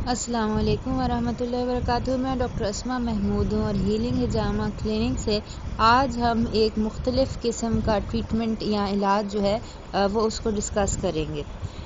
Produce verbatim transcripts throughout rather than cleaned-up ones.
السلام علیکم ورحمۃ اللہ وبرکاتہ۔ میں ڈاکٹر اسما محمود ہوں اور ہیلنگ ہجامہ کلینک سے آج ہم ایک مختلف قسم کا ٹریٹمنٹ یا علاج جو ہے وہ اس کو ڈسکس کریں گے۔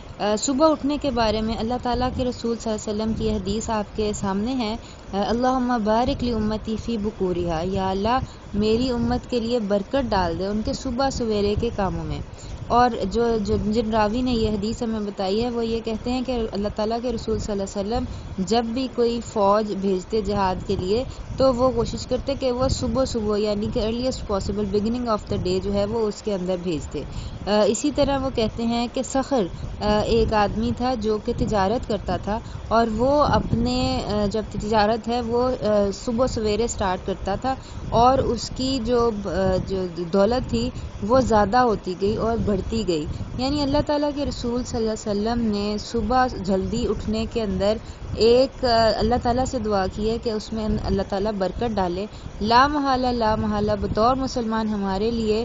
صبح اٹھنے کے بارے میں اللہ تعالیٰ کے رسول صلی اللہ علیہ وسلم کی حدیث آپ کے سامنے ہے، اللہم بارک لی امتی فی بکورہا، یا اللہ میری امت کے لیے برکت ڈال دے ان کے صبح سویرے کے کاموں میں۔ اور جو جن راوی نے یہ حدیث ہمیں بتائی ہے وہ یہ کہتے ہیں کہ اللہ تعالیٰ کے رسول صلی اللہ علیہ وسلم جب بھی کوئی فوج بھیجتے جہاد کے لیے تو وہ کوشش کرتے کہ وہ صبح صبح یعنی کہ earliest possible beginning of the day جو ہے وہ اس کے اندر بھیجتے۔ اسی طرح وہ کہتے ہیں کہ صخر ایک آدمی تھا جو کہ تجارت کرتا تھا، اور وہ اپنے جب تجارت ہے وہ صبح سویرے سٹارٹ کرتا تھا، اور اس کی جو جو دولت تھی وہ زیادہ ہوتی گئی اور بڑھتی گئی۔ یعنی اللہ تعالیٰ کے رسول صلی اللہ علیہ وسلم نے صبح جلدی اٹھنے کے اندر ایک اللہ تعالیٰ سے دعا کی ہے کہ اس میں اللہ تعالیٰ برکت ڈالے۔ لا محالہ لا محالہ بطور مسلمان ہمارے لیے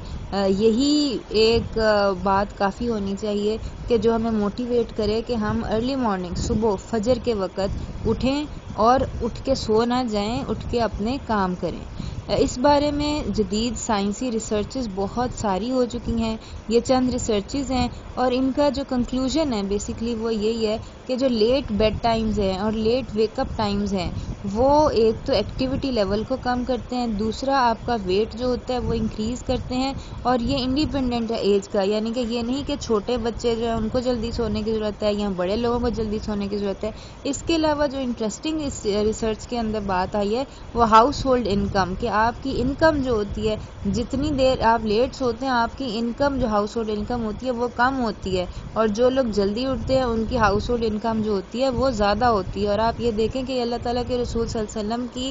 یہی ایک بات کافی ہونی چاہیے کہ جو ہمیں موٹیویٹ کرے کہ ہم ارلی مارننگ صبح فجر کے وقت اٹھیں اور اٹھ کے سو نہ جائیں، اٹھ کے اپنے کام کریں۔ اس بارے میں جدید سائنسی ریسرچز بہت ساری ہو چکی ہیں، یہ چند ریسرچز ہیں اور ان کا جو کنکلوژن ہے بیسیکلی وہ یہی ہے کہ جو لیٹ بیڈ ٹائمز ہیں اور لیٹ ویک اپ ٹائمز ہیں وہ ایک تو ایکٹیویٹی لیول کو کم کرتے ہیں، دوسرا آپ کا ویٹ جو ہوتا ہے وہ انکریز کرتے ہیں، اور یہ انڈیپینڈنٹ ہے ایج کا، یعنی کہ یہ نہیں کہ چھوٹے بچے جو ہیں ان کو جلدی سونے کی ضرورت ہے یا بڑے لوگوں کو جلدی سونے کی ضرورت ہے۔ اس کے علاوہ جو انٹرسٹنگ اس ریسرچ کے اندر بات آئی ہے وہ ہاؤس ہولڈ انکم، کہ آپ کی انکم جو ہوتی ہے جتنی دیر آپ لیٹ سوتے ہیں آپ کی انکم جو ہاؤس ہولڈ انکم ہوتی ہے وہ کم ہوتی ہے، اور جو لوگ جلدی اٹھتے ہیں ان کی ہاؤس ہولڈ انکم جو ہوتی ہے وہ زیادہ ہوتی ہے۔ اور آپ یہ دیکھیں کہ اللہ تعالیٰ کے رسول صلی اللہ علیہ وسلم کی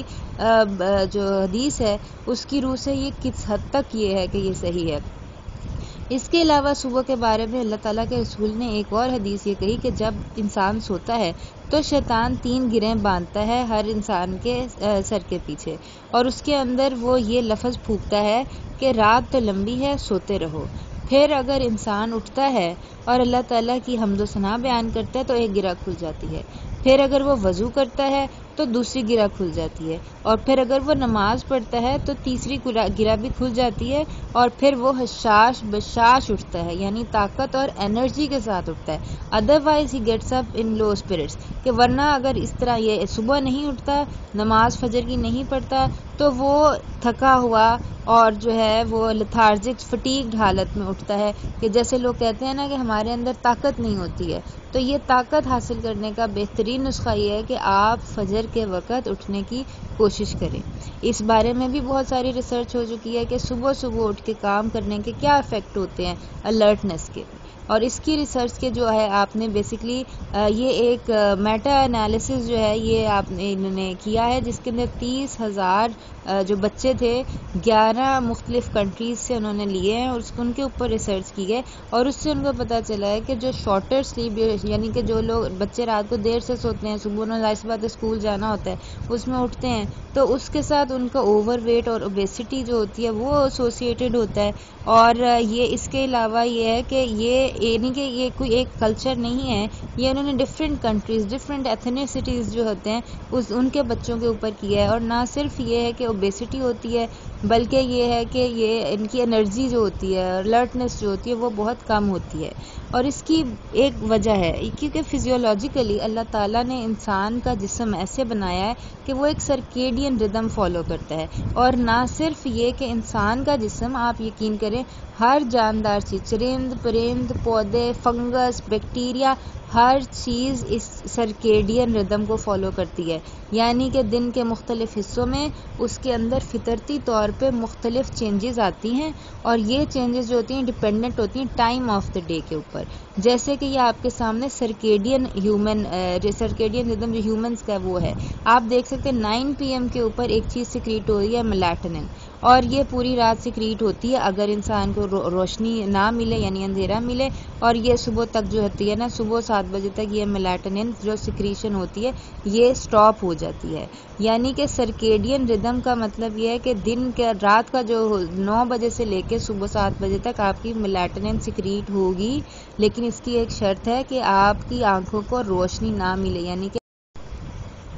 جو حدیث ہے اس کی روح سے یہ کس حد تک یہ ہے کہ یہ صحیح ہے۔ اس کے علاوہ صبح کے بارے میں اللہ تعالیٰ کے رسول نے ایک اور حدیث یہ کہی کہ جب انسان سوتا ہے تو شیطان تین گرہیں باندھتا ہے ہر انسان کے سر کے پیچھے، اور اس کے اندر وہ یہ لفظ پھونکتا ہے کہ رات تو لمبی ہے سوتے رہو۔ پھر اگر انسان اٹھتا ہے اور اللہ تعالیٰ کی حمد و ثنا بیان کرتا ہے تو ایک گرہ کھل جاتی ہے، پھر اگر وہ وضو کرتا ہے تو دوسری گرہ کھل جاتی ہے، اور پھر اگر وہ نماز پڑھتا ہے تو تیسری گرہ بھی کھل جاتی ہے، اور پھر وہ حشاش بشاش اٹھتا ہے یعنی طاقت اور انرجی کے ساتھ اٹھتا ہے۔ Otherwise he gets up in low spirits, کہ ورنہ اگر اس طرح یہ صبح نہیں اٹھتا، نماز فجر کی نہیں پڑھتا تو وہ تھکا ہوا اور جو ہے وہ لتھارجک فٹیگڈ حالت میں اٹھتا ہے، کہ جیسے لوگ کہتے ہیں نا کہ ہمارے اندر طاقت نہیں ہوتی ہے۔ تو یہ طاقت حاصل کرنے کا بہترین نسخہ یہ ہے کہ آپ فجر کے وقت اٹھنے کی کوشش کریں۔ اس بارے میں بھی بہت ساری ریسرچ ہو چکی ہے کہ صبح صبح اٹھ کے کام کرنے کے کیا افیکٹ ہوتے ہیں الرٹنس کے، اور اس کی ریسرچ کے جو ہے آپ نے بیسکلی یہ ایک میٹا انالیسس جو ہے یہ آپ نے انہوں نے کیا ہے جس کے اندر تیس ہزار جو بچے تھے گیارہ مختلف کنٹریز سے انہوں نے لیے ہیں اور ان کے اوپر ریسرچ کی ہے، اور اس سے ان کو پتہ چلا ہے کہ جو شارٹر سلیپ یعنی کہ جو لوگ بچے رات کو دیر سے سوتے ہیں، صبح انہوں ظاہر سی بات ہے اسکول جانا ہوتا ہے، اس میں اٹھتے ہیں تو اس کے ساتھ ان کا اوور ویٹ اور اوبیسٹی جو ہوتی ہے وہ ایسوسیٹڈ ہوتا ہے۔ اور یہ اس کے علاوہ یہ ہے کہ یہ یعنی کہ یہ کوئی ایک کلچر نہیں ہے، یہ انہوں نے ڈفرینٹ کنٹریز ڈفرینٹ ایتھنیسٹیز جو ہوتے ہیں اس ان کے بچوں کے اوپر کیا ہے، اور نہ صرف یہ ہے کہ اوبیسٹی ہوتی ہے بلکہ یہ ہے کہ یہ ان کی انرجی جو ہوتی ہے الرٹنس جو ہوتی ہے وہ بہت کم ہوتی ہے۔ اور اس کی ایک وجہ ہے کیونکہ فزیولوجیکلی اللہ تعالیٰ نے انسان کا جسم ایسے بنایا ہے کہ وہ ایک سرکیڈین ردم فالو کرتا ہے، اور نہ صرف یہ کہ انسان کا جسم، آپ یقین کریں ہر جاندار چیز، چرند پرند پودے فنگس بیکٹیریا ہر چیز اس سرکیڈین ردم کو فالو کرتی ہے، یعنی کہ دن کے مختلف حصوں میں اس کے اندر فطرتی طور پہ مختلف چینجز آتی ہیں، اور یہ چینجز جو ہوتی ہیں ڈپینڈنٹ ہوتی ہیں ٹائم آف دا ڈے کے اوپر۔ جیسے کہ یہ آپ کے سامنے سرکیڈین ہیومن سرکیڈین ردم جو ہیومنز کا وہ ہے، آپ دیکھ سکتے ہیں نائن پی ایم کے اوپر ایک چیز سیکریٹ ہو رہی ہے میلاٹونن، اور یہ پوری رات سیکریٹ ہوتی ہے اگر انسان کو رو روشنی نہ ملے یعنی اندھیرا ملے، اور یہ صبح تک جو ہوتی ہے نا صبح سات بجے تک یہ میلاٹونن جو سیکریشن ہوتی ہے یہ سٹاپ ہو جاتی ہے۔ یعنی کہ سرکیڈین ردم کا مطلب یہ ہے کہ دن کے رات کا جو نو بجے سے لے کے صبح سات بجے تک آپ کی میلاٹونن سیکریٹ ہوگی، لیکن اس کی ایک شرط ہے کہ آپ کی آنکھوں کو روشنی نہ ملے، یعنی کہ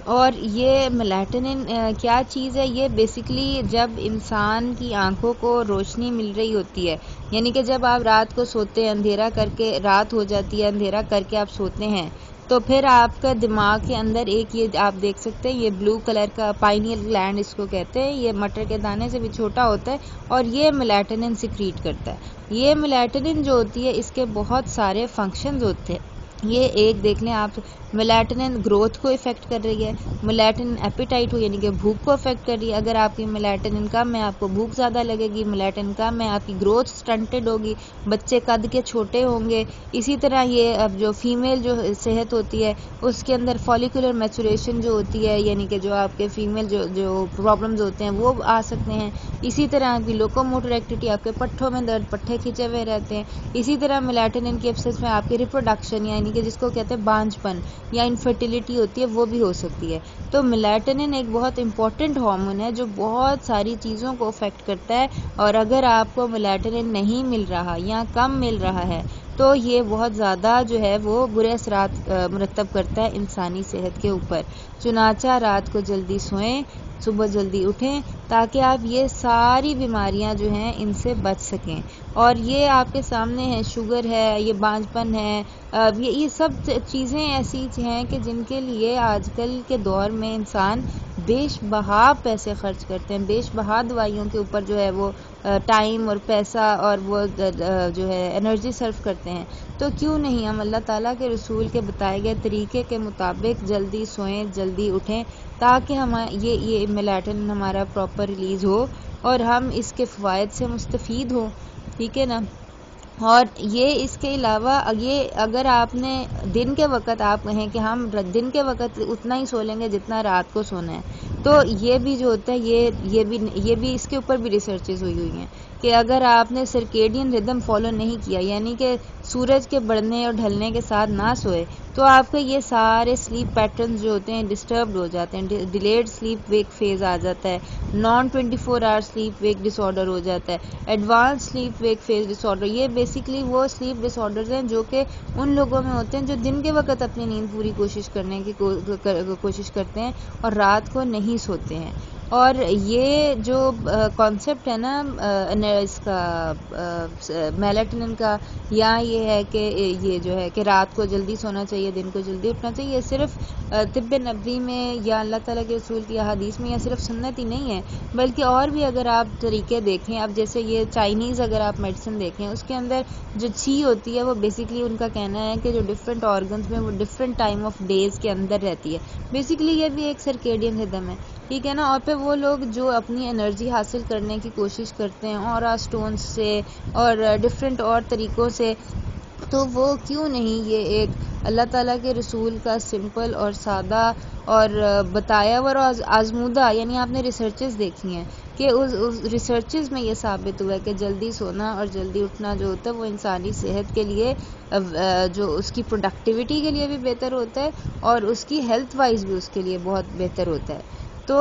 اور یہ میلاٹونن کیا چیز ہے؟ یہ بیسیکلی جب انسان کی آنکھوں کو روشنی مل رہی ہوتی ہے، یعنی کہ جب آپ رات کو سوتے ہیں، اندھیرا کر کے رات ہو جاتی ہے، اندھیرا کر کے آپ سوتے ہیں، تو پھر آپ کا دماغ کے اندر ایک یہ آپ دیکھ سکتے ہیں، یہ بلو کلر کا پائنیل گلینڈ اس کو کہتے ہیں، یہ مٹر کے دانے سے بھی چھوٹا ہوتا ہے اور یہ میلاٹونن سیکریٹ کرتا ہے۔ یہ میلاٹونن جو ہوتی ہے اس کے بہت سارے فنکشنز ہوتے ہیں۔ یہ ایک دیکھ لیں آپ، میلاٹونن گروتھ کو افیکٹ کر رہی ہے، میلاٹونن ایپیٹائٹ ہو یعنی کہ بھوک کو افیکٹ کر رہی ہے، اگر آپ کی میلاٹونن کم ہے آپ کو بھوک زیادہ لگے گی، میلاٹونن کم ہے آپ کی گروتھ سٹنٹڈ ہوگی، بچے قد کے چھوٹے ہوں گے۔ اسی طرح یہ اب جو فیمیل جو صحت ہوتی ہے اس کے اندر فالیکولر میچوریشن جو ہوتی ہے، یعنی کہ جو آپ کے فیمیل جو جو پرابلمز ہوتے ہیں وہ آ سکتے ہیں۔ اسی طرح آپ کی لوکوموٹر ایکٹیویٹی، آپ کے پٹھوں میں درد، پٹھے کھینچے ہوئے رہتے ہیں۔ اسی طرح میلاٹونن کی ایبسنس میں آپ کی ریپروڈکشن یعنی کہ جس کو کہتے ہیں بانجھ پن یا انفرٹیلیٹی ہوتی ہے وہ بھی ہو سکتی ہے۔ تو میلاٹونن ایک بہت امپورٹنٹ ہارمون ہے جو بہت ساری چیزوں کو افیکٹ کرتا ہے، اور اگر آپ کو میلاٹونن نہیں مل رہا یا کم مل رہا ہے تو یہ بہت زیادہ جو ہے وہ برے اثرات مرتب کرتا ہے انسانی صحت کے اوپر۔ چنانچہ رات کو جلدی سوئیں، صبح جلدی اٹھیں تاکہ آپ یہ ساری بیماریاں جو ہیں ان سے بچ سکیں۔ اور یہ آپ کے سامنے ہے، شوگر ہے، یہ بانجھ پن ہے، یہ یہ سب چیزیں ایسی ہیں کہ جن کے لیے آج کل کے دور میں انسان بیش بہا پیسے خرچ کرتے ہیں، بیش بہا دوائیوں کے اوپر جو ہے وہ ٹائم اور پیسہ اور وہ جو ہے انرجی صرف کرتے ہیں۔ تو کیوں نہیں ہم اللہ تعالیٰ کے رسول کے بتائے گئے طریقے کے مطابق جلدی سوئیں، جلدی اٹھیں تاکہ ہم یہ یہ میلاٹونن ہمارا پراپر ریلیز ہو اور ہم اس کے فوائد سے مستفید ہوں، ٹھیک ہے نا۔ اور یہ اس کے علاوہ یہ اگر آپ نے دن کے وقت آپ کہیں کہ ہم دن کے وقت اتنا ہی سو لیں گے جتنا رات کو سونا ہے، تو یہ بھی جو ہوتا ہے یہ یہ بھی یہ بھی اس کے اوپر بھی ریسرچز ہوئی ہوئی ہیں کہ اگر آپ نے سرکیڈین ردم فالو نہیں کیا یعنی کہ سورج کے بڑھنے اور ڈھلنے کے ساتھ نہ سوئے تو آپ کے یہ سارے سلیپ پیٹرنز جو ہوتے ہیں ڈسٹربڈ ہو جاتے ہیں، ڈیلیڈ سلیپ ویک فیز آ جاتا ہے، non twenty four hour sleep wake disorder ہو جاتا ہے، advance sleep wake phase disorder. یہ بیسکلی وہ سلیپ ڈس آرڈرز ہیں جو کہ ان لوگوں میں ہوتے ہیں جو دن کے وقت اپنی نیند پوری کوشش کرنے کی کوشش کرتے ہیں اور رات کو نہیں سوتے ہیں۔ اور یہ جو کانسیپٹ ہے نا اس کا میلاٹونن کا، یا یہ ہے کہ یہ جو ہے کہ رات کو جلدی سونا چاہیے، دن کو جلدی اٹھنا چاہیے، یہ صرف طب نبوی میں یا اللہ تعالیٰ کے رسول کی احادیث میں یا صرف سنت ہی نہیں ہے، بلکہ اور بھی اگر آپ طریقے دیکھیں، اب جیسے یہ چائنیز اگر آپ میڈیسن دیکھیں اس کے اندر جو چھی ہوتی ہے وہ بیسکلی ان کا کہنا ہے کہ جو ڈفرینٹ آرگنز میں وہ ڈفرینٹ ٹائم آف ڈیز کے اندر رہتی ہے، بیسکلی یہ بھی ایک سرکیڈین ردم ہے، ٹھیک ہے نا۔ اور پھر وہ لوگ جو اپنی انرجی حاصل کرنے کی کوشش کرتے ہیں اورا سٹونز سے اور ڈفرینٹ اور طریقوں سے، تو وہ کیوں نہیں یہ ایک اللہ تعالیٰ کے رسول کا سمپل اور سادہ اور بتایا ہوا اور آزمودہ، یعنی آپ نے ریسرچز دیکھی ہیں کہ اس ریسرچز میں یہ ثابت ہوا ہے کہ جلدی سونا اور جلدی اٹھنا جو ہوتا ہے وہ انسانی صحت کے لیے، جو اس کی پروڈکٹیوٹی کے لیے بھی بہتر ہوتا ہے اور اس کی ہیلتھ وائز بھی اس کے لیے بہت بہتر ہوتا ہے۔ تو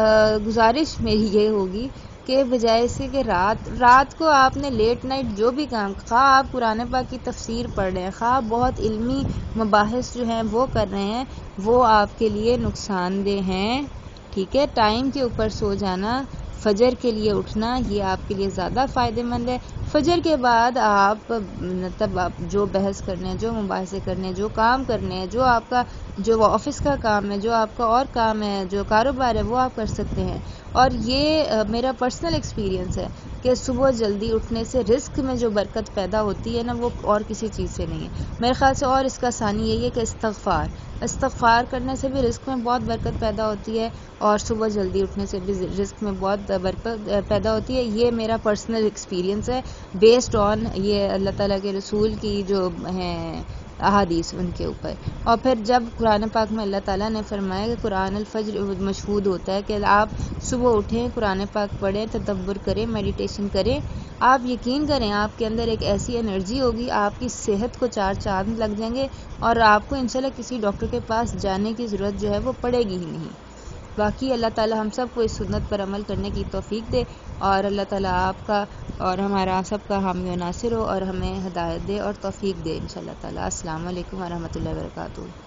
گزارش میری یہ ہوگی کہ بجائے سے کہ رات رات کو آپ نے لیٹ نائٹ جو بھی کام، خواہ آپ قرآن پاک کی تفسیر پڑھ رہے ہیں، خواہ بہت علمی مباحث جو ہیں وہ کر رہے ہیں، وہ آپ کے لیے نقصان دہ ہیں، ٹھیک ہے۔ ٹائم کے اوپر سو جانا، فجر کے لیے اٹھنا، یہ آپ کے لیے زیادہ فائدہ مند ہے۔ فجر کے بعد آپ مطلب آپ جو بحث کرنے ہیں، جو مباحثے کرنے ہیں، جو کام کرنے ہیں، جو آپ کا جو آفس کا کام ہے، جو آپ کا اور کام ہے، جو کاروبار ہے، وہ آپ کر سکتے ہیں۔ اور یہ میرا پرسنل ایکسپیرینس ہے کہ صبح جلدی اٹھنے سے رزق میں جو برکت پیدا ہوتی ہے نا وہ اور کسی چیز سے نہیں ہے میرے خیال سے۔ اور اس کا ثانی یہی ہے کہ استغفار استغفار کرنے سے بھی رزق میں بہت برکت پیدا ہوتی ہے، اور صبح جلدی اٹھنے سے بھی رزق میں بہت برکت پیدا ہوتی ہے۔ یہ میرا پرسنل ایکسپیرینس ہے بیسڈ آن یہ اللہ تعالیٰ کے رسول کی جو ہیں احادیث ان کے اوپر۔ اور پھر جب قرآن پاک میں اللہ تعالیٰ نے فرمایا کہ قرآن الفجر مشہود ہوتا ہے کہ آپ صبح اٹھیں، قرآن پاک پڑھیں، تدبر کریں، میڈیٹیشن کریں، آپ یقین کریں آپ کے اندر ایک ایسی انرجی ہوگی، آپ کی صحت کو چار چاند لگ جائیں گے اور آپ کو انشاءاللہ کسی ڈاکٹر کے پاس جانے کی ضرورت جو ہے وہ پڑے گی ہی نہیں۔ باقی اللہ تعالیٰ ہم سب کو اس سنت پر عمل کرنے کی توفیق دے، اور اللہ تعالیٰ آپ کا اور ہمارا سب کا حامی و ناصر ہو اور ہمیں ہدایت دے اور توفیق دے انشاءاللہ تعالیٰ۔ السلام علیکم ورحمۃ اللہ وبرکاتہ۔